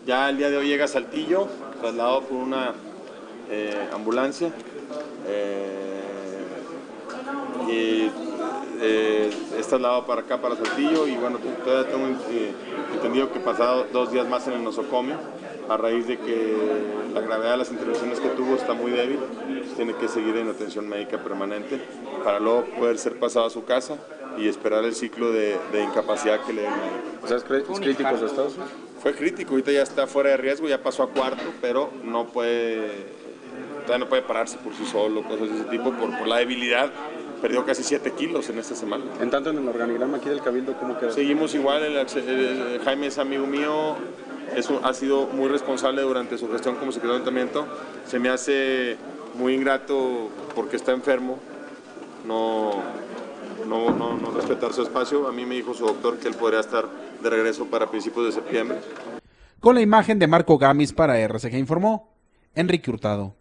Ya el día de hoy llega a Saltillo, trasladado por una ambulancia. Es trasladado para acá, para Saltillo, y bueno, todavía tengo entendido que pasado 2 días más en el nosocomio, a raíz de que la gravedad de las intervenciones que tuvo está muy débil, pues tiene que seguir en atención médica permanente para luego poder ser pasado a su casa y esperar el ciclo de incapacidad que le dé el médico. O sea, ¿es crítico su estado? Fue crítico, ahorita ya está fuera de riesgo, ya pasó a cuarto, pero todavía no puede pararse por sí solo, cosas de ese tipo, por la debilidad. Perdió casi 7 kilos en esta semana. En tanto, en el organigrama aquí del Cabildo, ¿cómo queda? Seguimos igual, Jaime es amigo mío, ha sido muy responsable durante su gestión como secretario de ayuntamiento. Se me hace muy ingrato porque está enfermo, no respetar su espacio. A mí me dijo su doctor que él podría estar de regreso para principios de septiembre. Con la imagen de Marco Gamis para RCG informó Enrique Hurtado.